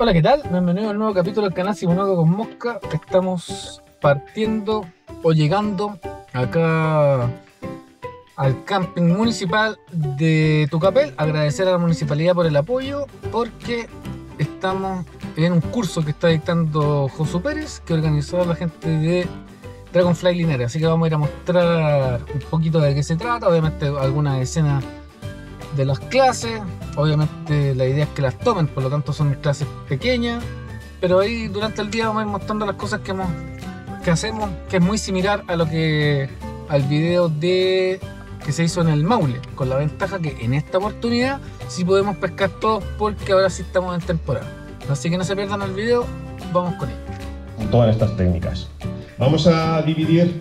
Hola, ¿qué tal? Bienvenido al nuevo capítulo del canal Simonaco con Mosca. Estamos partiendo o llegando acá al camping municipal de Tucapel. Agradecer a la municipalidad por el apoyo, porque estamos en un curso que está dictando Josu Pérez, que organizó la gente de Dragonfly Linares. Así que vamos a ir a mostrar un poquito de qué se trata, obviamente algunas escenas de las clases. Obviamente la idea es que las tomen, por lo tanto son clases pequeñas, pero ahí durante el día vamos a ir mostrando las cosas que hacemos, que es muy similar a lo que al video que se hizo en el Maule, con la ventaja que en esta oportunidad sí podemos pescar todos, porque ahora sí estamos en temporada. Así que no se pierdan el video, vamos con ello. Todas estas técnicas. Vamos a dividir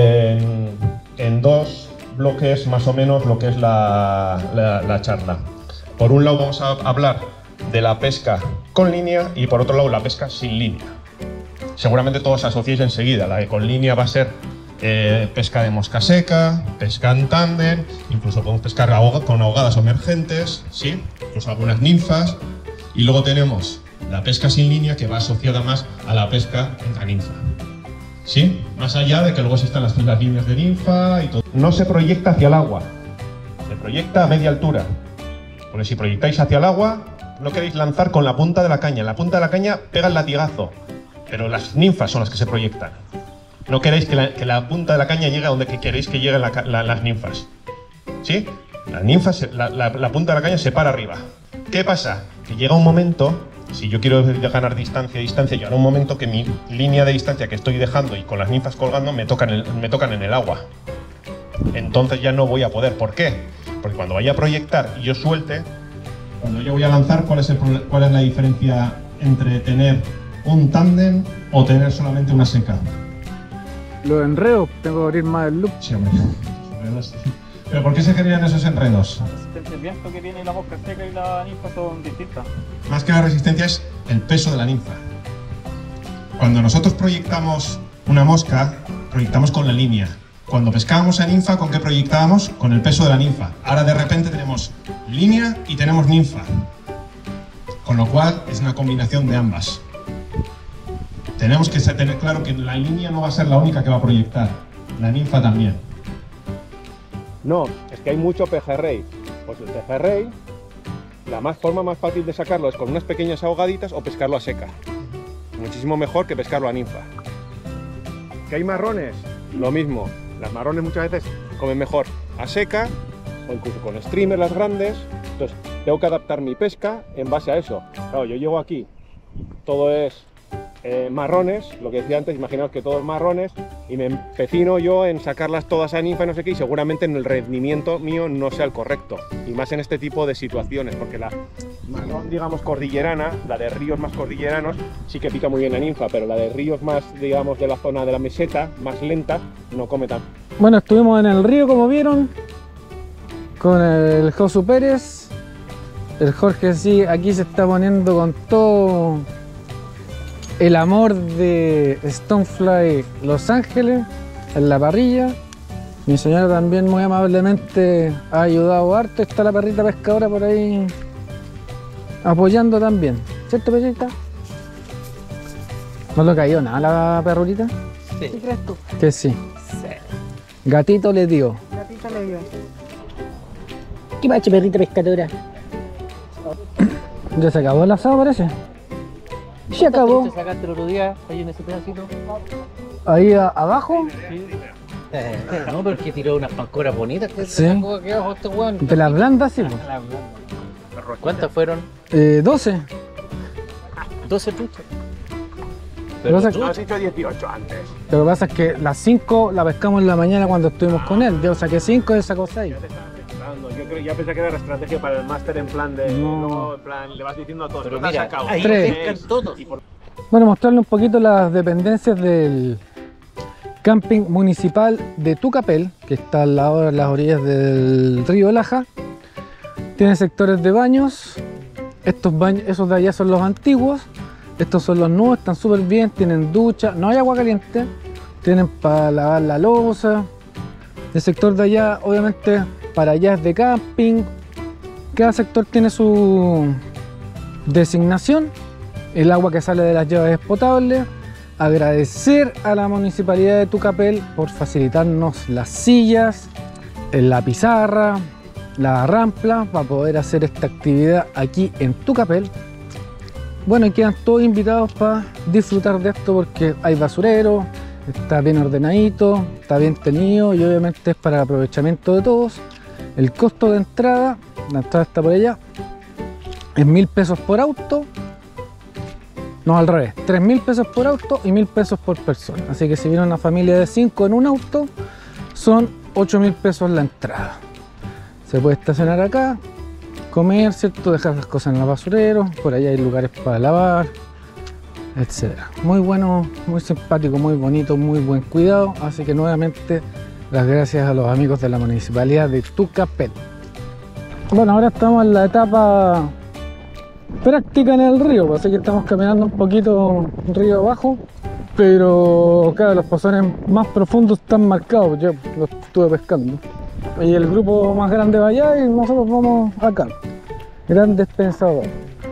en dos bloques más o menos lo que es la charla. Por un lado vamos a hablar de la pesca con línea y por otro lado la pesca sin línea. Seguramente todos asociéis enseguida, la de con línea va a ser pesca de mosca seca, pesca en tándem, incluso podemos pescar con ahogadas emergentes, ¿sí? Incluso algunas ninfas. Y luego tenemos la pesca sin línea, que va asociada más a la pesca en ninfa. ¿Sí? Más allá de que luego existan las líneas de ninfa y todo. No se proyecta hacia el agua, se proyecta a media altura. Porque si proyectáis hacia el agua, no queréis lanzar con la punta de la caña. La punta de la caña pega el latigazo, pero las ninfas son las que se proyectan. No queréis que la punta de la caña llegue a donde queréis que lleguen las ninfas. ¿Sí? Las ninfas, la punta de la caña se para arriba. ¿Qué pasa? Que llega un momento, si yo quiero ganar distancia, llega un momento que mi línea de distancia que estoy dejando y con las ninfas colgando me tocan en el agua. Entonces ya no voy a poder. ¿Por qué? Porque cuando vaya a proyectar y yo suelte, cuando yo voy a lanzar, ¿cuál es la diferencia entre tener un tándem o tener solamente una seca? Los enredos, tengo que abrir más el loop. Sí, hombre. ¿Pero por qué se generan esos enredos? La resistencia del viento que tiene la mosca seca y la ninfa son distintas. Más que la resistencia es el peso de la ninfa. Cuando nosotros proyectamos una mosca, proyectamos con la línea. Cuando pescábamos a ninfa, ¿con qué proyectábamos? Con el peso de la ninfa. Ahora de repente tenemos línea y tenemos ninfa. Con lo cual es una combinación de ambas. Tenemos que tener claro que la línea no va a ser la única que va a proyectar. La ninfa también. No, es que hay mucho pejerrey. Pues el pejerrey, la forma más fácil de sacarlo es con unas pequeñas ahogaditas o pescarlo a seca. Muchísimo mejor que pescarlo a ninfa. ¿Que hay marrones? Lo mismo. Las marrones muchas veces comen mejor a seca o incluso con streamers las grandes. Entonces tengo que adaptar mi pesca en base a eso. Claro, yo llego aquí, todo es marrones, lo que decía antes, imaginaos que todo es marrones y me empecino yo en sacarlas todas a ninfa y no sé qué, y seguramente en el rendimiento mío no sea el correcto. Y más en este tipo de situaciones, porque la marrón, digamos, cordillerana, la de ríos más cordilleranos, sí que pica muy bien a ninfa, pero la de ríos más, digamos, de la zona de la meseta, más lenta, no come tanto. Bueno, estuvimos en el río, como vieron, con el Josu Pérez. El Jorge sí, aquí se está poniendo con todo el amor de Stonefly Los Ángeles en la parrilla. Mi señora también muy amablemente ha ayudado harto. Está la perrita pescadora por ahí apoyando también, ¿cierto, perrita? ¿No le cayó nada a la perrita? Sí. ¿Qué crees tú? Que sí. Sí. Gatito le dio. Gatito le dio. ¿Qué macho, perrita pescadora? Ya se acabó el asado, parece. Se acabó. ¿Te sacaste el otro día ahí en ese pedacito? Ahí abajo. Sí. No, pero es que tiró unas pancoras bonitas. Sí. Sacó aquí abajo este weón. De las blandas, sí. Pues. ¿Cuántas fueron? 12. 12 truchas. Pero Pero no Has dicho 18 antes. Lo que pasa es que las 5 la pescamos en la mañana cuando estuvimos con él. Yo saqué 5 y él sacó 6. Ya pensé que era la estrategia para el máster en plan de... No. Luego, en plan, le vas diciendo a todos, Pero ¿cuántas mira, has sacado? ahí Tres. pescan todos. Bueno, mostrarle un poquito las dependencias del camping municipal de Tucapel, que está al lado de las orillas del río Laja. Tiene sectores de baños. Estos baños, esos de allá son los antiguos. Estos son los nuevos, están súper bien. Tienen ducha, no hay agua caliente. Tienen para lavar la loza. El sector de allá, obviamente, para allá es de camping. Cada sector tiene su designación. el agua que sale de las llaves es potable. Agradecer a la Municipalidad de Tucapel por facilitarnos las sillas, la pizarra, la rampla para poder hacer esta actividad aquí en Tucapel. Bueno, y quedan todos invitados para disfrutar de esto porque hay basurero, está bien ordenadito, está bien tenido y obviamente es para el aprovechamiento de todos. El costo de entrada, la entrada está por allá, es 1000 pesos por auto. No, al revés, 3000 pesos por auto y 1000 pesos por persona. Así que si viene una familia de 5 en un auto, son 8000 pesos la entrada. Se puede estacionar acá, comer, ¿cierto? Dejar las cosas en el basurero, por allá hay lugares para lavar, etc. Muy bueno, muy simpático, muy bonito, muy buen cuidado. Así que nuevamente las gracias a los amigos de la Municipalidad de Tucapel. Bueno, ahora estamos en la etapa práctica en el río, así que estamos caminando un poquito río abajo, pero claro, los pozones más profundos están marcados, yo los estuve pescando. Y el grupo más grande va allá y nosotros vamos acá. Grandes pensadores.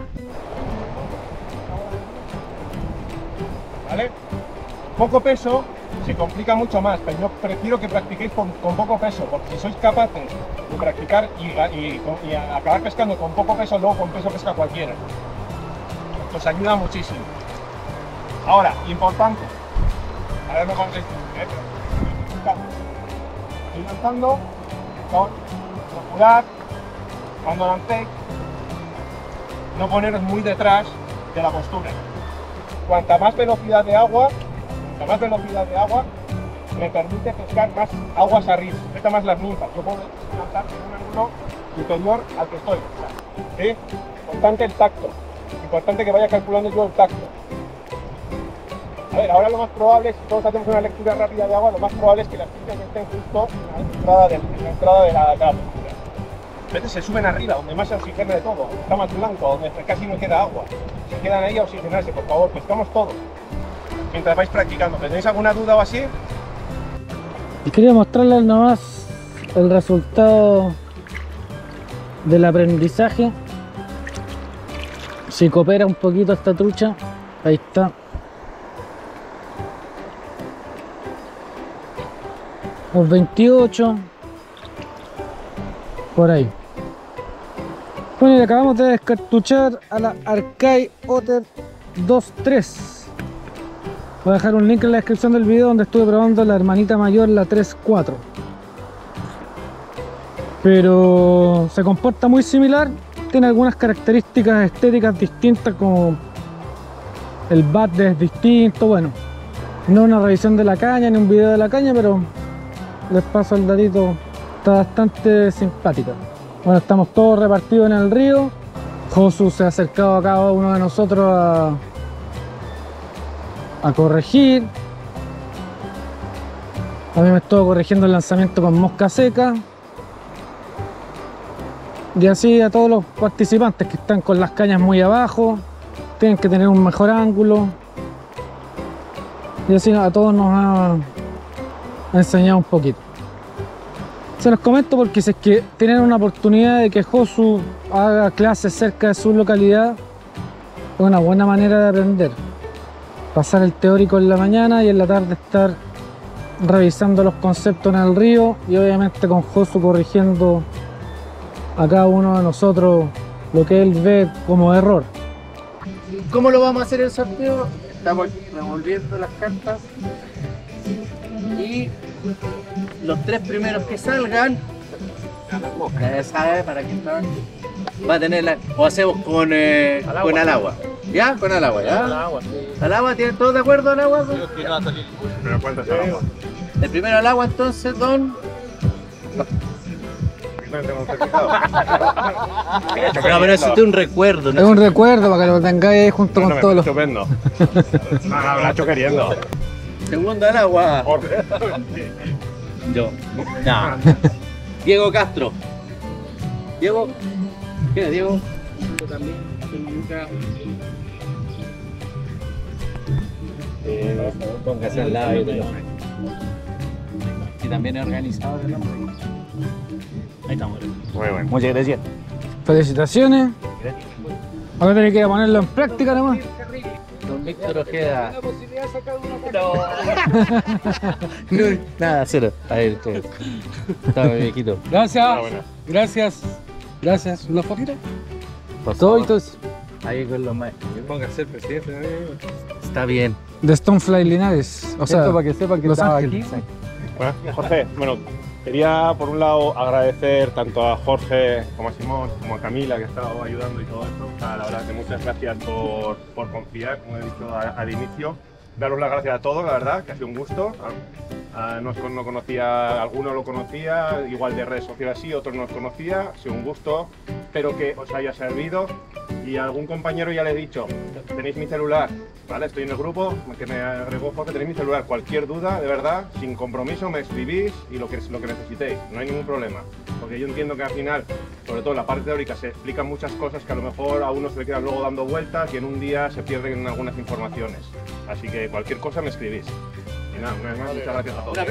¿Vale? Poco peso se complica mucho más, pero yo prefiero que practiquéis con poco peso, porque si sois capaces de practicar y acabar pescando con poco peso, luego con peso pesca cualquiera. Os ayuda muchísimo. Ahora, importante, a ver, no contéis, estoy lanzando con procurar, cuando lancéis, no poneros muy detrás de la postura. Cuanta más velocidad de agua, me permite pescar más aguas arriba, meta más las ninfas. Yo puedo lanzar en un ángulo superior al que estoy. ¿Sí? Importante el tacto, importante que vaya calculando yo el tacto. A ver, ahora lo más probable, si todos hacemos una lectura rápida de agua, lo más probable es que las pinzas estén justo en la entrada de la postura. A veces se suben arriba, donde más se oxigena de todo, está más blanco, donde casi no queda agua. Se quedan ahí a oxigenarse, por favor, pescamos todo. Mientras vais practicando, ¿tenéis alguna duda o así? Y quería mostrarles nomás el resultado del aprendizaje. Si coopera un poquito esta trucha, ahí está. Los 28, por ahí. Bueno, y acabamos de descartuchar a la Arcai Otter 2.3. Voy a dejar un link en la descripción del video donde estuve probando la hermanita mayor, la 3.4. Pero se comporta muy similar, tiene algunas características estéticas distintas, como el bat es distinto. Bueno, no una revisión de la caña ni un video de la caña, pero les paso el datito, está bastante simpática. Bueno, estamos todos repartidos en el río. Josu se ha acercado a cada uno de nosotros a corregir. A mí me estuvo corrigiendo el lanzamiento con mosca seca. Y así a todos los participantes que están con las cañas muy abajo, tienen que tener un mejor ángulo. Y así a todos nos ha enseñado un poquito. Se los comento porque si es que tienen una oportunidad de que Josu haga clases cerca de su localidad, es una buena manera de aprender. Pasar el teórico en la mañana y en la tarde estar revisando los conceptos en el río y obviamente con Josu corrigiendo a cada uno de nosotros lo que él ve como error. ¿Cómo lo vamos a hacer el sorteo? Estamos revolviendo las cartas y los 3 primeros que salgan, ya sabe para quién va a tener la, o hacemos con al agua. ¿Ya? Con al agua, ¿ya? Al agua, ¿tienen todos de acuerdo al agua? Pero ¿cuántas al agua? El primero al agua entonces, don. No, pero eso es un recuerdo, ¿no? Es un recuerdo para que lo tengáis ahí junto con todos los... Estupendo. No, lo ha hecho queriendo. Segundo al agua. Yo. No. Diego Castro. Diego. ¿Qué es Diego? Yo también. Póngase al lado y te lo... Y también es organizado. Ahí estamos. Muy bueno. Muchas gracias. Felicitaciones. Ahora tenéis que ponerlo en práctica nomás. Víctor Ojeda. La posibilidad de sacar una No, nada, cero. A ver, está mi viejito. Gracias. Buena. Gracias. ¿Una fotito? Todos. Ahí con los más. Ponga a ser presidente. Está bien. De Stonefly Linares. O sea, para que sepan que Los estaba Ángeles. aquí. Bueno, Jorge, bueno, quería por un lado agradecer tanto a Jorge como a Simón, como a Camila que ha estado ayudando y todo esto. O sea, la verdad que muchas gracias por confiar, como he dicho al inicio. Daros las gracias a todos, la verdad, que ha sido un gusto. No conocía, alguno lo conocía, igual de redes sociales sí, otros no os conocía. Ha sido un gusto, espero que os haya servido. Y a algún compañero ya le he dicho, tenéis mi celular, ¿vale? Estoy en el grupo, que me agregó Jorge, tenéis mi celular. Cualquier duda, de verdad, sin compromiso, me escribís y lo que necesitéis, no hay ningún problema. Porque yo entiendo que al final, sobre todo en la parte teórica, se explican muchas cosas que a lo mejor a uno se le quedan luego dando vueltas y en un día se pierden algunas informaciones. Así que cualquier cosa me escribís. Y nada, una vez más, muchas gracias a todos.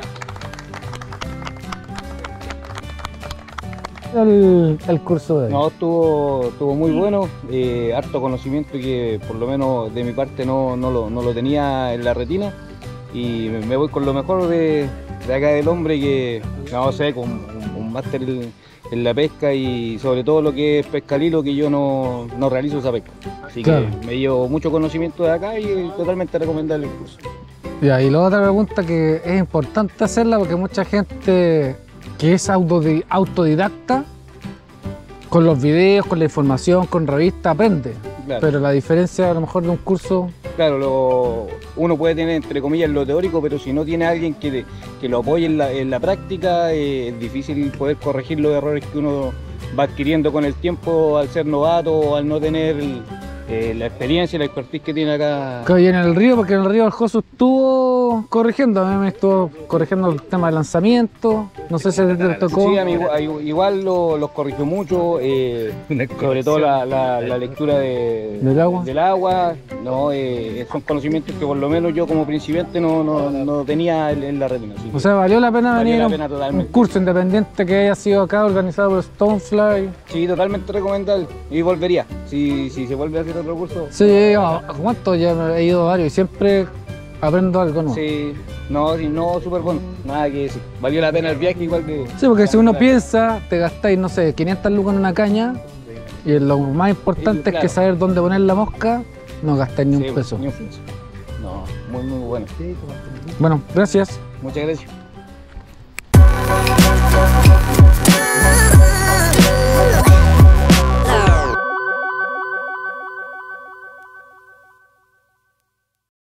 el curso de hoy. No, estuvo muy bueno, harto conocimiento que por lo menos de mi parte no lo tenía en la retina y me voy con lo mejor de acá del hombre que, no sé, con un máster en la pesca y sobre todo lo que es pesca al hilo, que yo no realizo esa pesca. Así Claro. que me llevo mucho conocimiento de acá y totalmente recomendable el curso. Ya, y la otra pregunta que es importante hacerla porque mucha gente que es autodidacta, con los videos, con la información, con revistas, aprende. Claro. Pero la diferencia a lo mejor de un curso, Claro, uno puede tener entre comillas lo teórico, pero si no tiene alguien que lo apoye en la práctica, es difícil poder corregir los errores que uno va adquiriendo con el tiempo al ser novato o al no tener la experiencia y la expertise que tiene acá. que hoy en el río, porque en el río el Josu estuvo corrigiendo, a mí me estuvo corrigiendo el tema de lanzamiento, no sé si te tocó. Sí, a mí igual los corrigió mucho, sobre todo la lectura ¿Del agua? del agua. No, son conocimientos que por lo menos yo como principiante no tenía en la retina. Así O que sea, valió la pena valió venir la a pena un totalmente. curso independiente que haya sido acá organizado por Stonefly. Sí, totalmente recomendable y volvería. Si se vuelve a hacer otro curso. Sí, ¿a cuánto? Ya he ido a varios y siempre aprendo algo nuevo. Sí, no, súper bueno, nada que decir. Valió la pena el viaje igual que... Sí, porque si uno piensa, te gastáis, no sé, 500 lucas en una caña y lo más importante es Claro. que saber dónde poner la mosca, no gastáis ni Sí, un peso. ni un peso. No, muy bueno. Bueno, gracias. Muchas gracias.